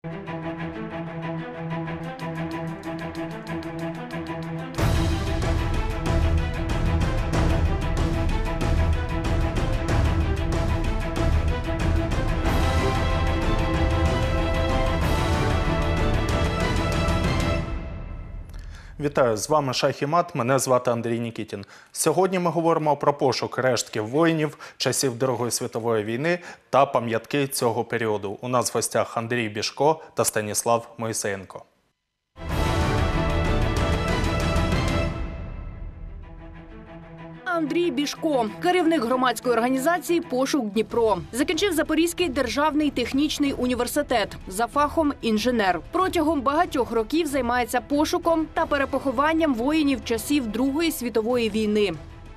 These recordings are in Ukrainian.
Вітаю, з вами Шах і Мат, мене звати Андрій Нікітін. Сьогодні ми говоримо про пошук рештків воїнів часів Другої світової війни та пам'ятки цього періоду. У нас в гостях Андрій Бішко та Станіслав Моїсеєнко. Андрій Бішко, керівник громадської організації «Пошук Дніпро». Закінчив Запорізький державний технічний університет, за фахом інженер. Протягом багатьох років займається пошуком та перепохованням воїнів часів Другої світової війни.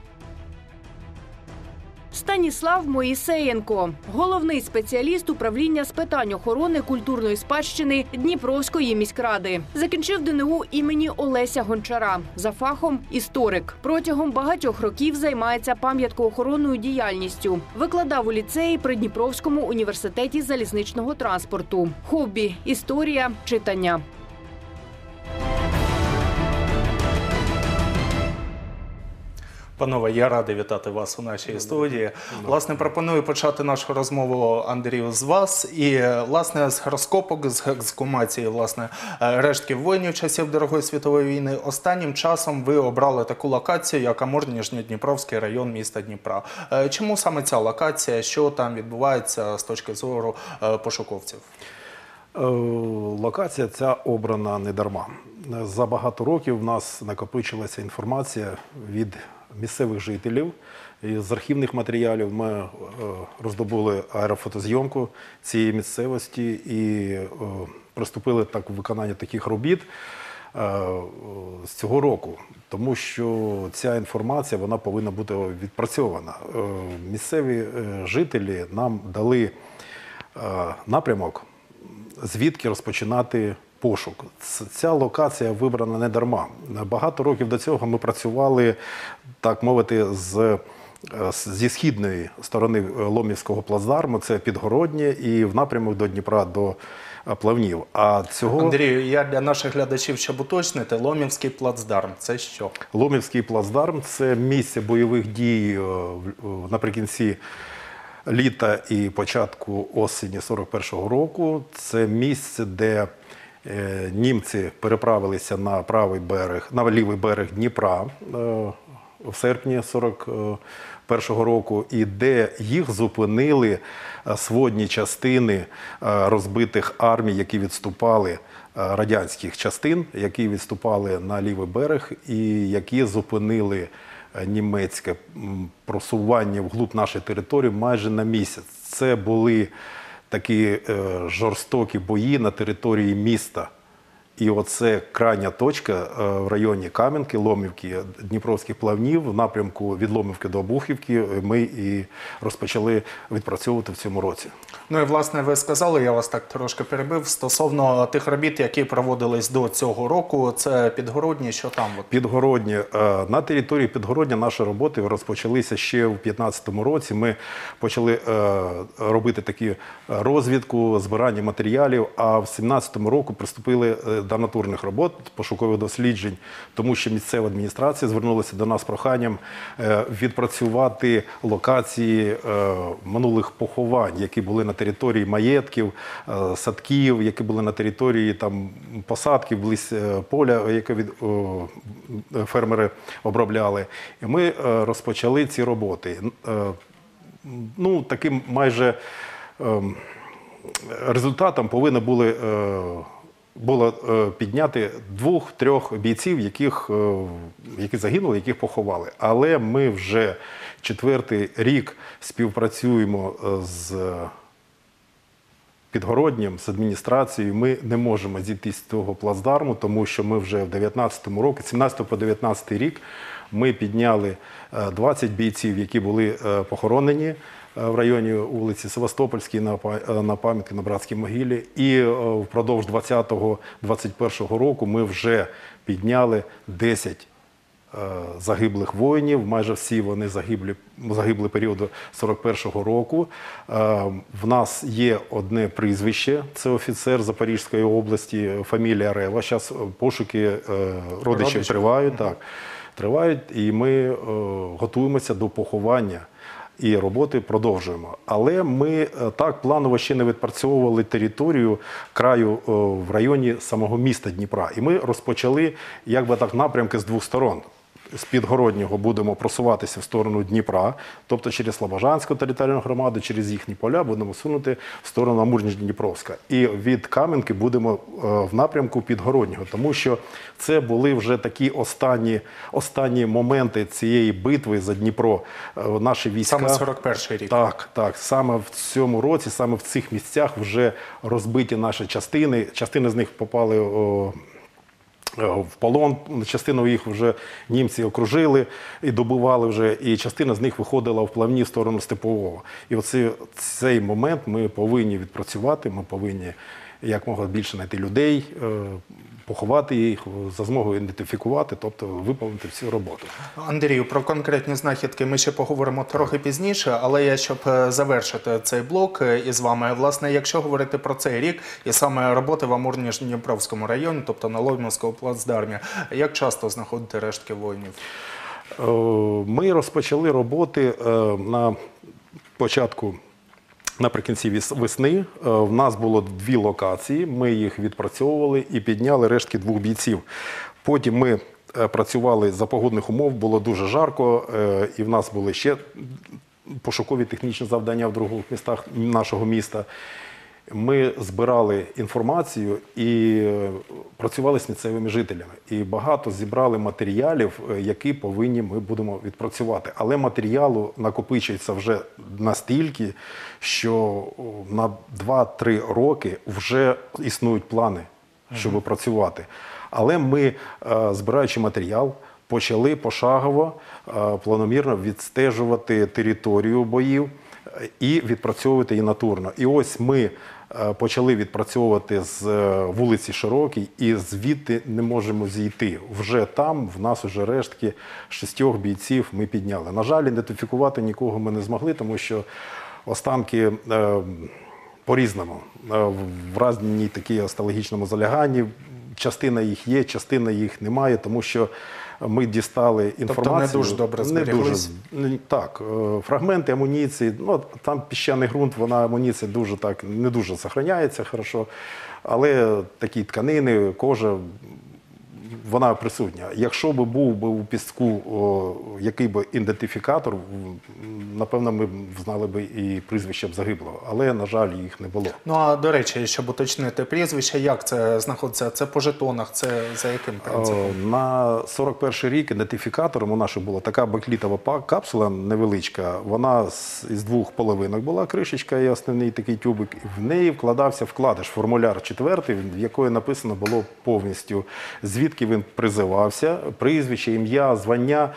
Станіслав Моїсеєнко – головний спеціаліст управління з питань охорони культурної спадщини Дніпровської міськради. Закінчив ДНУ імені Олеся Гончара, за фахом історик. Протягом багатьох років займається пам'яткоохоронною діяльністю. Викладав у ліцеї при Дніпровському університеті залізничного транспорту. Хобі – історія, читання. Панове, я радий вітати вас у нашій студії. Власне, пропоную почати нашу розмову, Андрію, з вас. І, власне, з розкопок, з ексгумації, власне, рештків воїнів часів Другої світової війни. Останнім часом ви обрали таку локацію, як Амур-Нижньодніпровський район міста Дніпра. Чому саме ця локація? Що там відбувається з точки зору пошуковців? Локація ця обрана не дарма. За багато років в нас накопичилася інформація від місцевих жителів. З архівних матеріалів ми роздобули аерофотозйомку цієї місцевості і приступили до виконання таких робіт з цього року, тому що ця інформація вона повинна бути відпрацьована. Місцеві жителі нам дали напрямок, звідки розпочинати пошук. Ця локація вибрана не дарма. Багато років до цього ми працювали, так мовити, зі східної сторони Ломівського плацдарму, це Підгороднє, і в напрямок до Дніпра, до Плавнів. Андрію, я для наших глядачів, щоб уточнити, Ломівський плацдарм – це що? Ломівський плацдарм – це місце бойових дій наприкінці літа і початку осені 41-го року. Це місце, де німці переправилися на лівий берег Дніпра в серпні 41-го року, і де їх зупинили сводні частини розбитих армій, які відступали, радянських частин, які відступали на лівий берег і які зупинили німецьке просування вглуб нашої території майже на місяць. Це були такі жорстокі бої на території міста. І оце крайня точка в районі Кам'янки, Ломівки, Дніпровських Плавнів, в напрямку від Ломівки до Обухівки ми і розпочали відпрацьовувати в цьому році. Ну і, власне, ви сказали, я вас так трошки перебив, стосовно тих робіт, які проводились до цього року, це Підгороднє, що там? Підгороднє. На території Підгородня наші роботи розпочалися ще в 2015 році. Ми почали робити таку розвідку, збирання матеріалів, а в 2017 році приступили до натурних робот, пошукових досліджень, тому що місцева адміністрація звернулася до нас з проханням відпрацювати локації минулих поховань, які були на території маєтків, садків, які були на території посадків, близь поля, яке фермери обробляли. І ми розпочали ці роботи. Ну, таким майже результатом повинні було підняти 2-3 бійців, які загинули, яких поховали. Але ми вже 4-й рік співпрацюємо з Підгороднім, з адміністрацією. Ми не можемо зійти з цього плацдарму, тому що ми вже в 19-му році, 17 по 19 рік, ми підняли 20 бійців, які були похоронені в районі вулиці Севастопольській на пам'ятці на Братській могилі. І впродовж 20-21 року ми вже підняли 10 загиблих воїнів, майже всі вони загибли періоду 41-го року. В нас є одне прізвище, це офіцер Запорізької області, фамілія Рева. Зараз пошуки родичів тривають, так, тривають, і ми готуємося до поховання. І роботи продовжуємо. Але ми так планово ще не відпрацьовували територію краю в районі самого міста Дніпра. І ми розпочали, як би так, напрямки з двох сторон. З Підгороднього будемо просуватися в сторону Дніпра, тобто через Слобожанську територіальну громаду, через їхні поля будемо сунути в сторону Амурніч-Дніпровська. І від Кам'янки будемо в напрямку Підгороднього, тому що це були вже такі останні моменти цієї битви за Дніпро. Наші війська... Саме 41-й рік. Так. Саме в цьому році, саме в цих місцях вже розбиті наші частини. Частини з них попали в полон, частину їх вже німці окружили і добивали вже, і частина з них виходила в плавні в сторону Степового. І цей момент ми повинні відпрацювати, ми повинні якомога більше знайти людей, поховати їх, за змогою ідентифікувати, тобто виповнити всю роботу. Андрію, про конкретні знахідки ми ще поговоримо трохи пізніше, але я, щоб завершити цей блок із вами, власне, якщо говорити про цей рік і саме роботи в Амурніч-Дніпровському районі, тобто на Ломівському плацдармі, як часто знаходите рештки воїнів? Ми розпочали роботи на початку, наприкінці весни. В нас було 2 локації, ми їх відпрацьовували і підняли рештки 2 бійців. Потім ми працювали за погодних умов, було дуже жарко, і в нас були ще пошукові технічні завдання в других містах нашого міста. Ми збирали інформацію і працювали з місцевими жителями. І багато зібрали матеріалів, які повинні ми будемо відпрацювати. Але матеріалу накопичується вже настільки, що на 2-3 роки вже існують плани, щоб працювати. Але ми, збираючи матеріал, почали пошагово, планомірно відстежувати територію боїв і відпрацьовувати її натурно. І ось ми почали відпрацьовувати з вулиці Широкій, і звідти не можемо зійти. Вже там в нас вже рештки 6 бійців ми підняли. На жаль, ідентифікувати нікого ми не змогли, тому що останки по-різному, в різній такій остеологічному заляганні. Частина їх є, частина їх немає, тому що ми дістали інформацію. Тобто не дуже добре зберіглись? Так, фрагменти амуніції, ну, там піщаний ґрунт, амуніція не дуже зберігається хорошо, але такі тканини, кожа, вона присутня. Якщо б був би у піску який би ідентифікатор, напевно, ми б знали б і прізвище б загиблого. Але, на жаль, їх не було. Ну, а до речі, щоб уточнити прізвище, як це знаходиться? Це по жетонах? Це за яким принципом? На 41-й рік ідентифікатором у наших була така баклітова капсула невеличка. Вона із 2 половинок була, кришечка і основний такий тюбик. В неї вкладався вкладиш, формуляр 4-й, в якої написано було повністю, звідки він призивався, прізвище, ім'я, звання,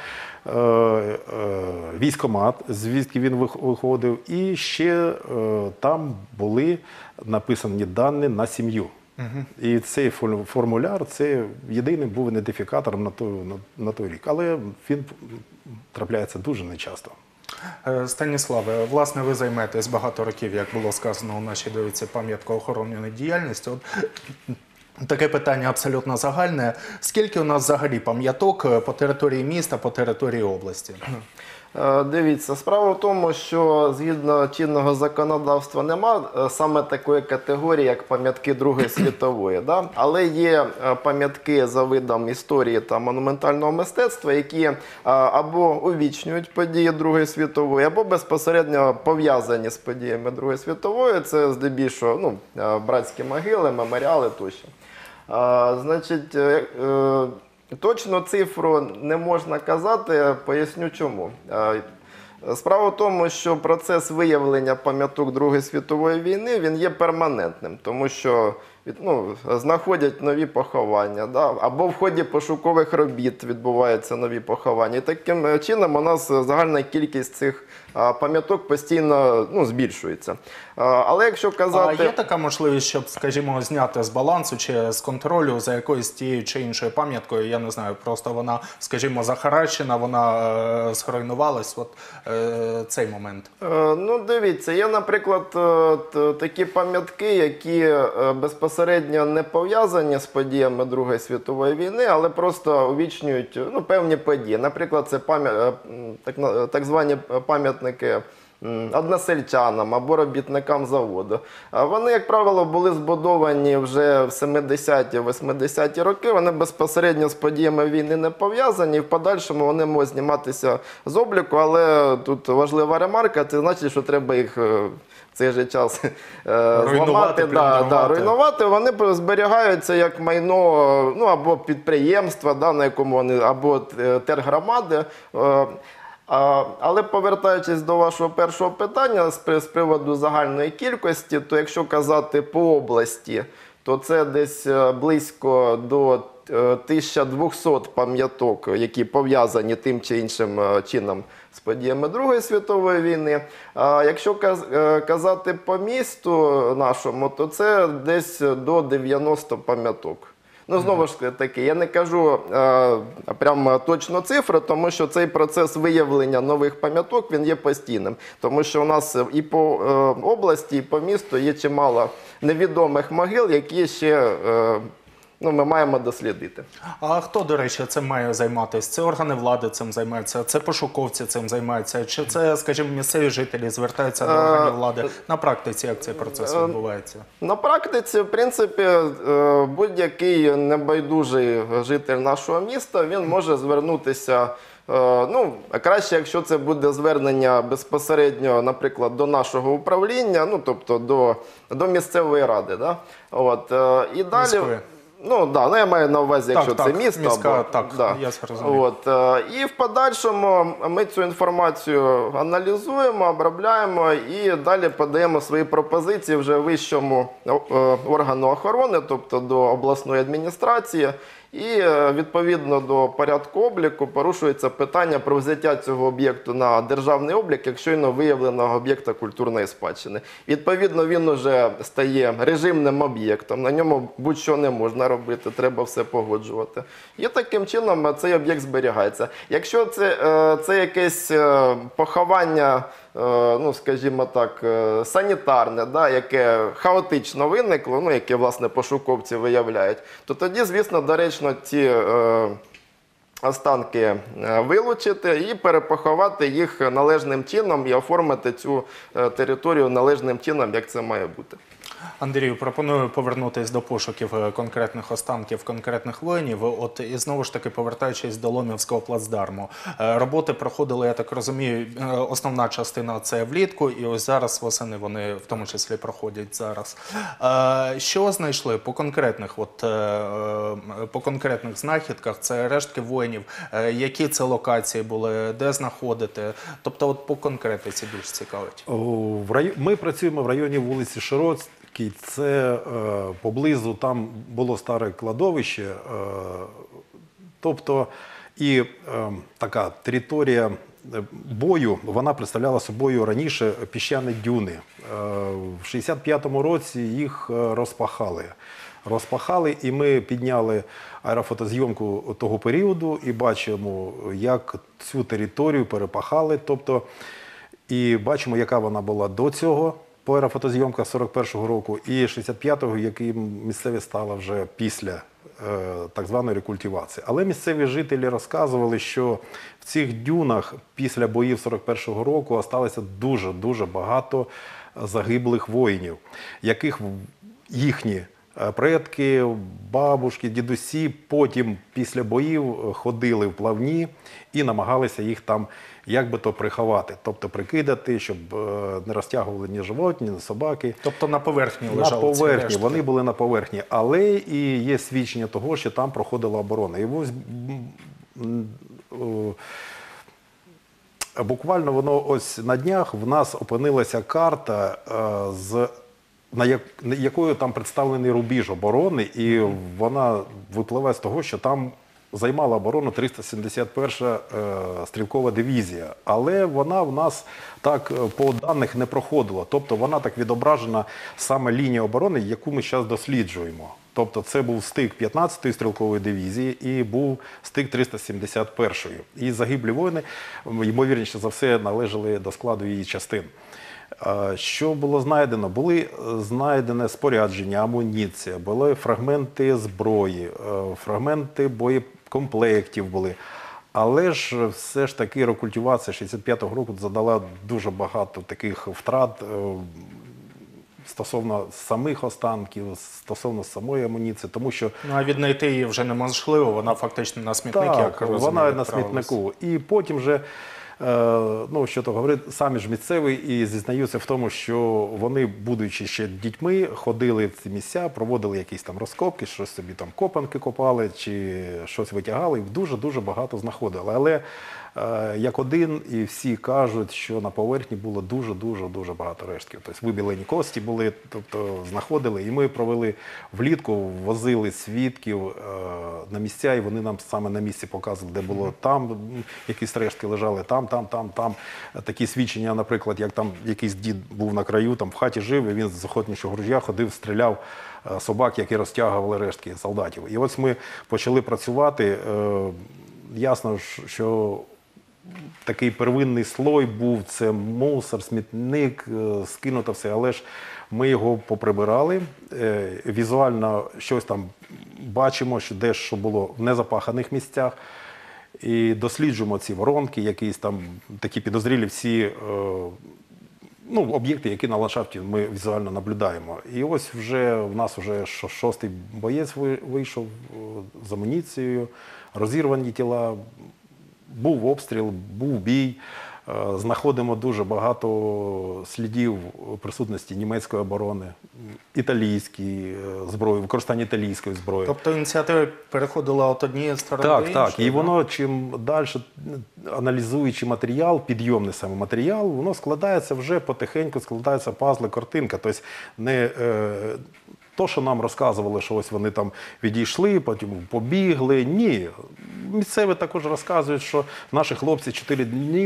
військкомат, звідки він виходив, і ще там були написані дані на сім'ю. І цей формуляр, це єдиним був ідентифікатором на той рік. Але він трапляється дуже нечасто. Станіславе, власне, ви займаєтесь багато років, як було сказано у нашій довідці, пам'яткоохоронною діяльністю. Таке питання абсолютно загальне. Скільки у нас взагалі пам'яток по території міста, по території області? Дивіться, справа в тому, що згідно чинного законодавства нема саме такої категорії, як пам'ятки Другої світової. Да? Але є пам'ятки за видом історії та монументального мистецтва, які або увічнюють події Другої світової, або безпосередньо пов'язані з подіями Другої світової. Це здебільшого братські могили, меморіали тощо. Значить, точно цифру не можна казати, поясню чому. Справа в тому, що процес виявлення пам'яток Другої світової війни, він є перманентним, тому що знаходять нові поховання, да? Або в ході пошукових робіт відбуваються нові поховання. І таким чином у нас загальна кількість цих пам'яток постійно збільшується. Але якщо казати... А є така можливість, щоб, скажімо, зняти з балансу чи з контролю за якоюсь тією чи іншою пам'яткою, я не знаю, просто вона, скажімо, захаращена, вона зруйнувалась, от цей момент? Дивіться, є, наприклад, такі пам'ятки, які безпосередньо не пов'язані з подіями Другої світової війни, але просто увічнюють певні події. Наприклад, це так звані пам'ятники односельчанам або робітникам заводу. Вони, як правило, були збудовані вже в 70-80-ті роки, вони безпосередньо з подіями війни не пов'язані, і в подальшому вони можуть зніматися з обліку, але тут важлива ремарка, це значить, що треба їх в цей же час зламати, руйнувати. Вони зберігаються як майно або підприємства, на якому вони, або тергромади. Але повертаючись до вашого першого питання з приводу загальної кількості, то якщо казати по області, то це десь близько до 1200 пам'яток, які пов'язані тим чи іншим чином з подіями Другої світової війни. Якщо казати по місту нашому, то це десь до 90 пам'яток. Знову ж таки, я не кажу прямо точну цифру, тому що цей процес виявлення нових пам'яток, він є постійним. Тому що у нас і по області, і по місту є чимало невідомих могил, які ще ми маємо дослідити. А хто, до речі, цим має займатися? Це органи влади цим займаються, це пошуковці цим займаються, чи це, скажімо, місцеві жителі звертаються до органів влади? На практиці як цей процес відбувається? На практиці, в принципі, будь-який небайдужий житель нашого міста, він може звернутися. Краще, якщо це буде звернення безпосередньо, наприклад, до нашого управління, тобто до місцевої ради. Да? І далі... Міської. Я маю на увазі, якщо це місто. Міська, я зрозумів. І в подальшому ми цю інформацію аналізуємо, обробляємо і далі подаємо свої пропозиції вже вищому органу охорони, тобто до обласної адміністрації. І відповідно до порядку обліку порушується питання про взяття цього об'єкту на державний облік, як щойно виявленого об'єкта культурної спадщини. Відповідно, він уже стає режимним об'єктом, на ньому будь-що не можна робити, треба все погоджувати. І таким чином цей об'єкт зберігається. Якщо це якесь поховання, скажімо так, санітарне, яке хаотично виникло, яке, власне, пошуковці виявляють, то тоді, звісно, доречно ці останки вилучити і перепоховати їх належним чином і оформити цю територію належним чином, як це має бути. Андрію, пропоную повернутися до пошуків конкретних останків, конкретних воїнів. І знову ж таки, повертаючись до Ломівського плацдарму. Роботи проходили, я так розумію, основна частина це влітку, і ось зараз восени вони в тому числі проходять зараз. Що знайшли по конкретних знахідках? Це рештки воїнів, які це локації були, де знаходити? Тобто по конкретиці більш цікавить. Ми працюємо в районі вулиці Широцькій. Це поблизу, там було старе кладовище, тобто і така територія бою, вона представляла собою раніше піщані дюни. В 65-му році їх розпахали, і ми підняли аерофотозйомку того періоду і бачимо, як цю територію перепахали, тобто, і бачимо, яка вона була до цього. По аерофотозйомках 41-го року і 65-го, який місцеві стало вже після так званої рекультивації. Але місцеві жителі розказували, що в цих дюнах після боїв 41-го року залишилося дуже багато загиблих воїнів, яких їхні предки, бабушки, дідусі потім після боїв ходили в плавні і намагалися їх там як би то приховати, тобто прикидати, щоб не розтягували ні животні, ні собаки. Тобто на поверхні лежали ці рештки? На поверхні, вони були на поверхні, але і є свідчення того, що там проходила оборона. І ось буквально воно ось на днях в нас опинилася карта з якою там представлений рубіж оборони, і вона випливає з того, що там займала оборону 371-ша стрілкова дивізія. Але вона в нас так по даних не проходила. Тобто вона так відображена саме лінія оборони, яку ми зараз досліджуємо. Тобто це був стик 15-ї стрілкової дивізії і був стик 371-ї. І загиблі воїни, ймовірніше за все, належали до складу її частин. Що було знайдено? Були знайдені спорядження, амуніція, були фрагменти зброї, фрагменти боєкомплектів були. Але ж все ж таки рекультивація 65-го року задала дуже багато таких втрат стосовно самих останків, стосовно самої амуніції, тому що... Ну, а віднайти її вже неможливо, вона фактично на смітнику, як Так, розумію, вона на відправилась. смітнику. І потім вже, ну, що то говорити, самі ж місцеві і зізнаються в тому, що вони, будучи ще дітьми, ходили в ці місця, проводили якісь там розкопки, щось собі там копанки копали, чи щось витягали, і дуже-дуже багато знаходили. Але як один, і всі кажуть, що на поверхні було дуже багато рештків. Тобто вибілені кості були, тобто знаходили, і ми провели влітку, возили свідків на місця, і вони нам саме на місці показували, де було там, якісь рештки лежали, там. Такі свідчення, наприклад, як там якийсь дід був на краю, там в хаті жив, і він з охотничого ружья ходив, стріляв собак, які розтягували рештки солдатів. І ось ми почали працювати. Ясно, що такий первинний слой був, це мусор, смітник, скинуто все, але ж ми його поприбирали, візуально щось там бачимо, що дещо було в незапаханих місцях, і досліджуємо ці воронки, якісь там такі підозрілі всі ну, об'єкти, які на ландшафті ми візуально наблюдаємо. І ось вже в нас вже 6-й боєць вийшов з амуніцією, розірвані тіла, був обстріл, був бій. Знаходимо дуже багато слідів присутності німецької оборони, італійської зброї, використання італійської зброї. Тобто ініціатива переходила від однієї сторони до іншої? Так. І воно, чим далі, аналізуючи матеріал, підйомний саме матеріал, воно складається вже потихеньку, складається пазли, картинка. Тобто не то, що нам розказували, що ось вони там відійшли, потім побігли. Ні. Місцеві також розказують, що наші хлопці 4 дні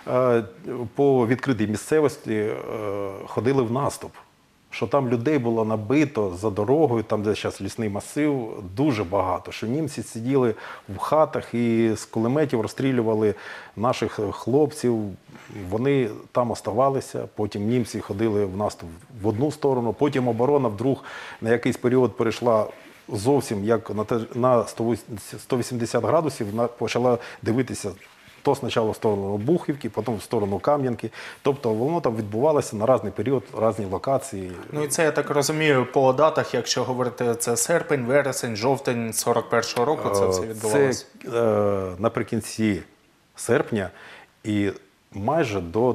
по відкритій місцевості ходили в наступ. Що там людей було набито за дорогою, там, де зараз лісний масив, дуже багато. Що німці сиділи в хатах і з кулеметів розстрілювали наших хлопців. Вони там оставалися, потім німці ходили в наступ в одну сторону, потім оборона вдруг на якийсь період перейшла зовсім як на 180 градусів, почала дивитися то спочатку в сторону Бухівки, потім в сторону Кам'янки. Тобто воно там відбувалося на різний період, різні локації. Ну і це, я так розумію, по датах, якщо говорити, це серпень, вересень, жовтень 41-го року це все відбувалося? Це наприкінці серпня і майже до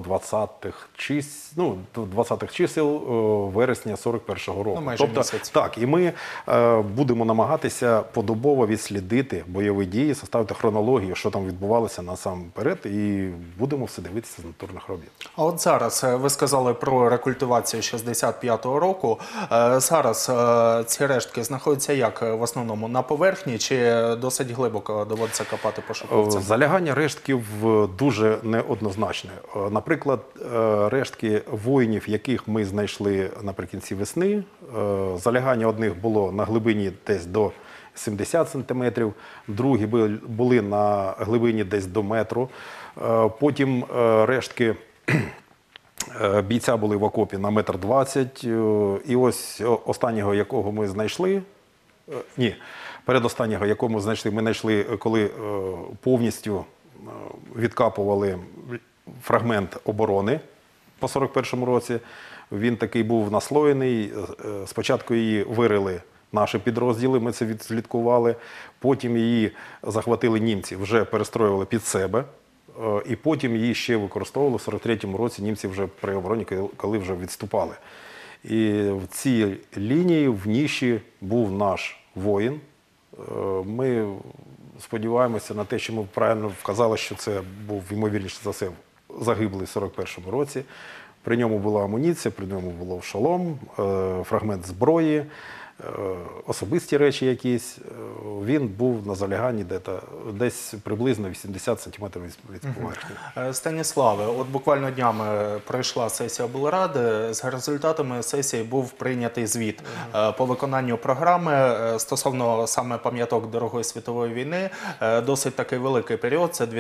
20-х чисел вересня 41-го року. Ну, майже місяць. Так, і ми будемо намагатися подобово відслідити бойові дії, составити хронологію, що там відбувалося насамперед, і будемо все дивитися з натурних робіт. А от зараз, ви сказали про рекультивацію 65-го року. Зараз ці рештки знаходяться як в основному на поверхні чи досить глибоко доводиться копати пошуковцям? Залягання рештків дуже неоднозначне. Наприклад, рештки воїнів, яких ми знайшли наприкінці весни, залягання одних було на глибині десь до 70 сантиметрів, другі були на глибині десь до метру. Потім рештки бійця були в окопі на 1,20 м. І ось останнього, якого ми знайшли, передостаннього, якого ми знайшли, коли повністю відкапували фрагмент оборони по 41-му році. Він такий був наслоєний. Спочатку її вирили наші підрозділи, ми це відслідкували. Потім її захватили німці, вже перестроювали під себе. І потім її ще використовували в 43-му році німці вже при обороні, коли вже відступали. І в цій лінії, в ніші був наш воїн. Ми сподіваємося на те, що ми правильно вказали, що це був, ймовірніше за все, загиблий в 41-му році. При ньому була амуніція, при ньому було шолом, фрагмент зброї, особисті речі якісь. Він був на заляганні десь приблизно 80 сантиметрів від поверхні. Станіславе, от буквально днями пройшла сесія облради. З результатами сесії був прийнятий звіт по виконанню програми стосовно саме пам'яток Другої світової війни. Досить такий великий період, це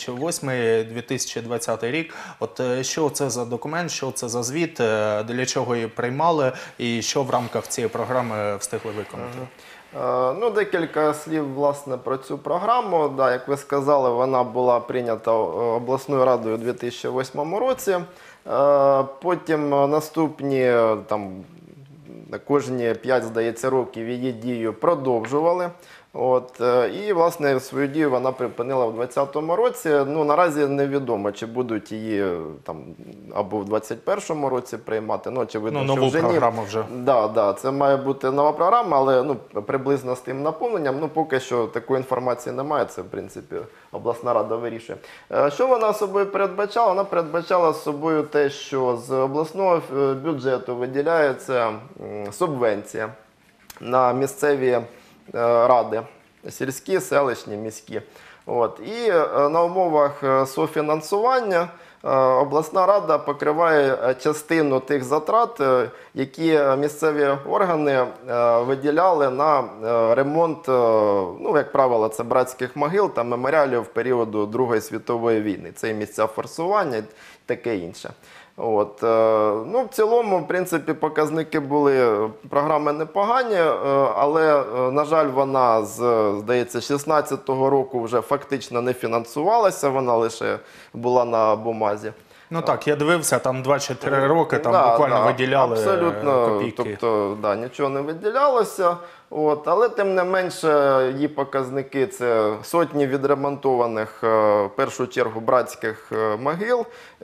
2008-2020 рік. От що це за документ, що це за звіт, для чого її приймали і що в рамках цієї програми встигли виконати? Ну, декілька слів, власне, про цю програму. Да, як ви сказали, вона була прийнята обласною радою у 2008 році. Потім наступні, там, кожні 5, здається, років її дію продовжували. І, власне, свою дію вона припинила в 2020 році. Ну, наразі невідомо, чи будуть її там або в 2021 році приймати. Ну, очевидно, нову що вже програму вже. Да, це має бути нова програма, але приблизно з тим наповненням. Ну, поки що такої інформації немає, це, в принципі, обласна рада вирішує. Що вона собою передбачала? Вона передбачала собою те, що з обласного бюджету виділяється субвенція на місцеві ради, сільські, селищні, міські. І на умовах софінансування обласна рада покриває частину тих затрат, які місцеві органи виділяли на ремонт, ну, як правило, це братських могил та меморіалів періоду Другої світової війни. Це і місця форсування, і таке інше. Ну, в цілому, в принципі, показники були програми непогані, але, на жаль, вона здається, 2016 року вже фактично не фінансувалася, вона лише була на бумазі. Ну так, я дивився, там 2 чи 3 роки там буквально виділяли абсолютно, копійки. тобто, нічого не виділялося. Але, тим не менше, її показники – це сотні відремонтованих, в першу чергу, братських могил.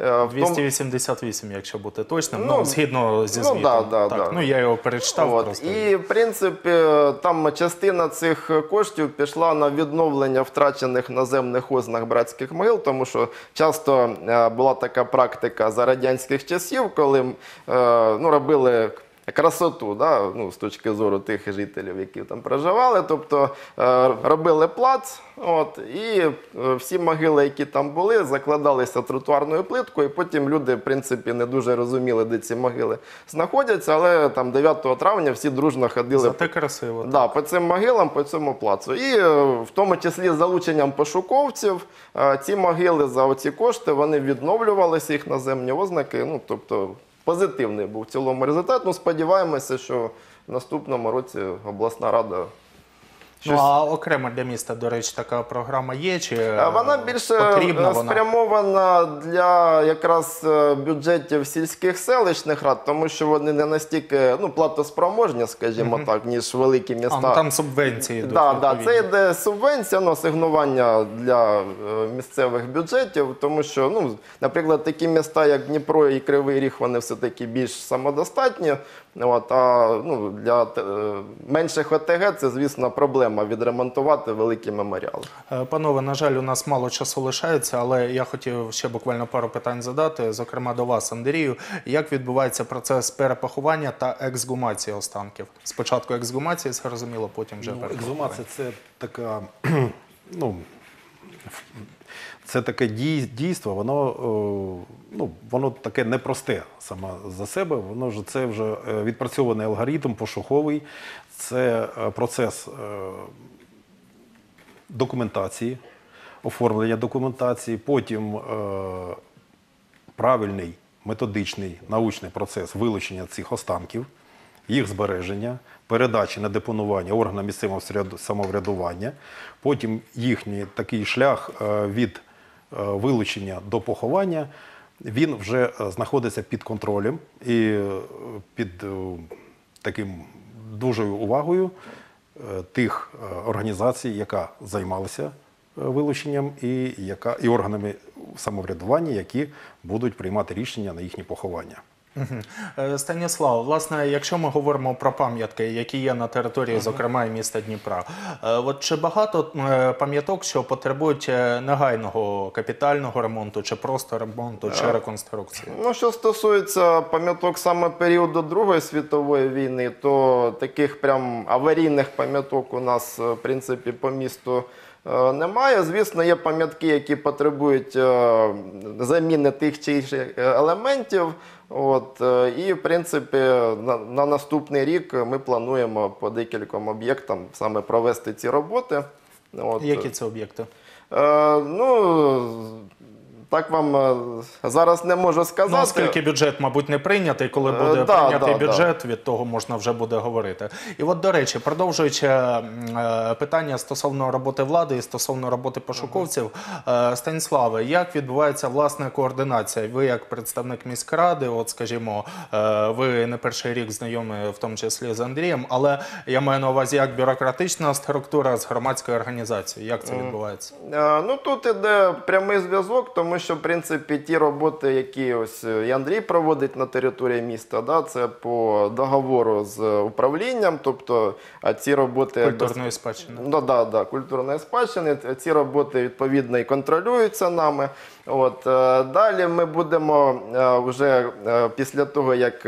288, якщо бути точним, згідно зі звітом. Да. Я його перечитав просто. І, в принципі, там частина цих коштів пішла на відновлення втрачених наземних ознак братських могил, тому що часто була така практика за радянських часів, коли робили красоту, з точки зору тих жителів, які там проживали. Тобто робили плац, і всі могили, які там були, закладалися тротуарною плиткою, і потім люди, в принципі, не дуже розуміли, де ці могили знаходяться, але там 9 травня всі дружно ходили красиво. По цим могилам, по цьому плацу. І в тому числі з залученням пошуковців ці могили за оці кошти, вони відновлювалися, їх наземні ознаки, тобто позитивний був в цілому результат. Сподіваємося, що в наступному році обласна рада А окремо для міста, до речі, така програма є? Чи вона більше спрямована для якраз бюджетів сільських селищних рад, тому що вони не настільки платоспроможні, скажімо так, ніж великі міста. Там субвенції йдуть. Це йде субвенція, асигнування для місцевих бюджетів, тому що, наприклад, такі міста, як Дніпро і Кривий Ріг, вони все-таки більш самодостатні, для менших ОТГ це, звісно, проблема відремонтувати великі меморіали. Панове, на жаль, у нас мало часу лишається, але я хотів ще буквально пару питань задати, зокрема до вас, Андрію. Як відбувається процес перепоховання та ексгумації останків? Спочатку ексгумації, зрозуміло, потім вже перепоховання. Ексгумація – це така, це таке дійство, воно таке непросте саме за себе, це вже відпрацьований алгоритм пошуковий, це процес документації, оформлення документації, потім правильний, методичний, научний процес вилучення цих останків, їх збереження, передачі на депонування органам місцевого самоврядування, потім їхній такий шлях від вилучення до поховання, він вже знаходиться під контролем і під таким дужою увагою тих організацій, яка займалася вилученням, і органами самоврядування, які будуть приймати рішення на їхнє поховання. Станіслав, власне, якщо ми говоримо про пам'ятки, які є на території, зокрема, і міста Дніпра, от чи багато пам'яток, що потребують негайного капітального ремонту, чи просто ремонту, чи реконструкції? Ну, що стосується пам'яток саме періоду Другої світової війни, то таких прям аварійних пам'яток у нас, в принципі, по місту немає. Звісно, є пам'ятки, які потребують заміни тих чи інших елементів. І, в принципі, на наступний рік ми плануємо по декільком об'єктам саме провести ці роботи. Які це об'єкти? Так вам зараз не можу сказати. Ну, оскільки бюджет, мабуть, не прийнятий, коли буде прийнятий бюджет, від того можна вже буде говорити. І от, до речі, продовжуючи питання стосовно роботи влади і стосовно роботи пошуковців, Станіславе, як відбувається, власне, координація? Ви як представник міськради, от, скажімо, ви не перший рік знайомі, в тому числі з Андрієм, але я маю на увазі, як бюрократична структура з громадською організацією. Як це відбувається? Ну, тут іде прямий зв'язок, тому що, в принципі, ті роботи, які ось і Андрій проводить на території міста, це по договору з управлінням, тобто ці роботи... Культурної спадщини. Культурної спадщини. Ці роботи, відповідно, і контролюються нами. Далі ми будемо вже після того, як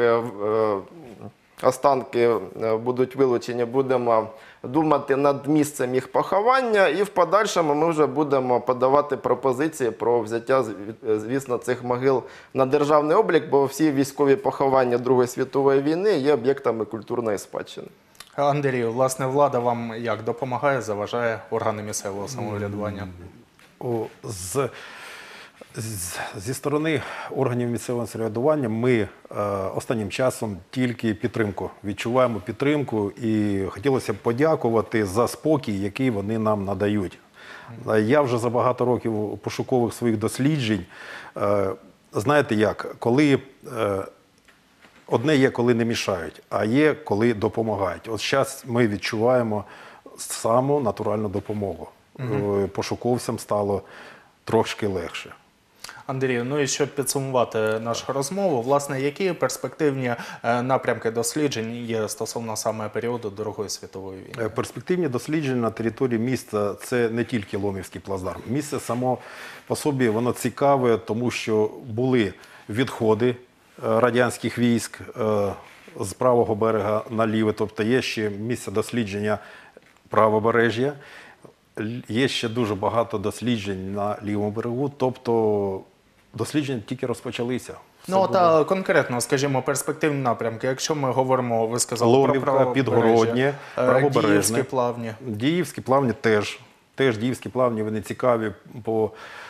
останки будуть вилучені, будемо думати над місцем їх поховання, і в подальшому ми вже будемо подавати пропозиції про взяття, звісно, цих могил на державний облік, бо всі військові поховання Другої світової війни є об'єктами культурної спадщини. Андрію, власне, влада вам як допомагає, заважає, органи місцевого самоврядування? Зі сторони органів місцевого самоврядування ми останнім часом тільки підтримку. Відчуваємо підтримку і хотілося б подякувати за спокій, який вони нам надають. Я вже за багато років пошукових своїх досліджень, знаєте як, коли одне є, коли не мішають, а є, коли допомагають. От зараз ми відчуваємо саму натуральну допомогу. Пошуковцям стало трошки легше. Андрію, ну і щоб підсумувати нашу розмову, власне, які перспективні напрямки досліджень є стосовно саме періоду Другої світової війни? Перспективні дослідження на території міста – це не тільки Ломівський плацдарм. Місце само по собі, воно цікаве, тому що були відходи радянських військ з правого берега на ліве, тобто є ще місце дослідження правобережжя. Є ще дуже багато досліджень на лівому берегу, тобто дослідження тільки розпочалися. Ну, та конкретно, скажімо, перспективні напрямки. Якщо ми говоримо, ви сказали, Ломівка, про Підгороднє, Правобережне. Діївські плавні. Діївські плавні теж. Теж Діївські плавні, вони цікаві по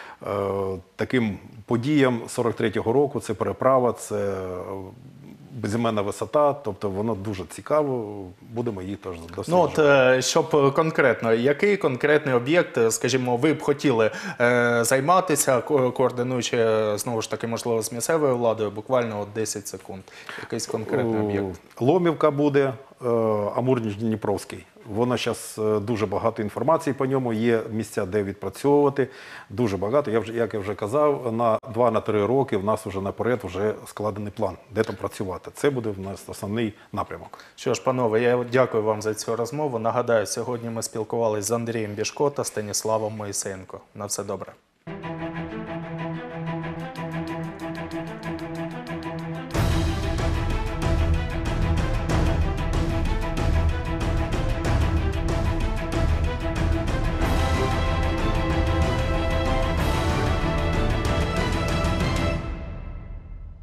таким подіям 43-го року. Це переправа, це безіменна висота, тобто воно дуже цікаво, будемо її теж досліджувати. Ну, щоб конкретно, який конкретний об'єкт, скажімо, ви б хотіли займатися, координуючи, знову ж таки, можливо, з місцевою владою, буквально от 10 секунд, якийсь конкретний об'єкт? Ломівка буде, Амур-Дніпровський. Воно зараз дуже багато інформації по ньому, є місця, де відпрацьовувати, дуже багато. Як я вже казав, на 2-3 роки в нас вже наперед вже складений план, де там працювати. Це буде в нас основний напрямок. Що ж, панове, я дякую вам за цю розмову. Нагадаю, сьогодні ми спілкувалися з Андрієм Бішко та Станіславом Моїсеєнко. На все добре.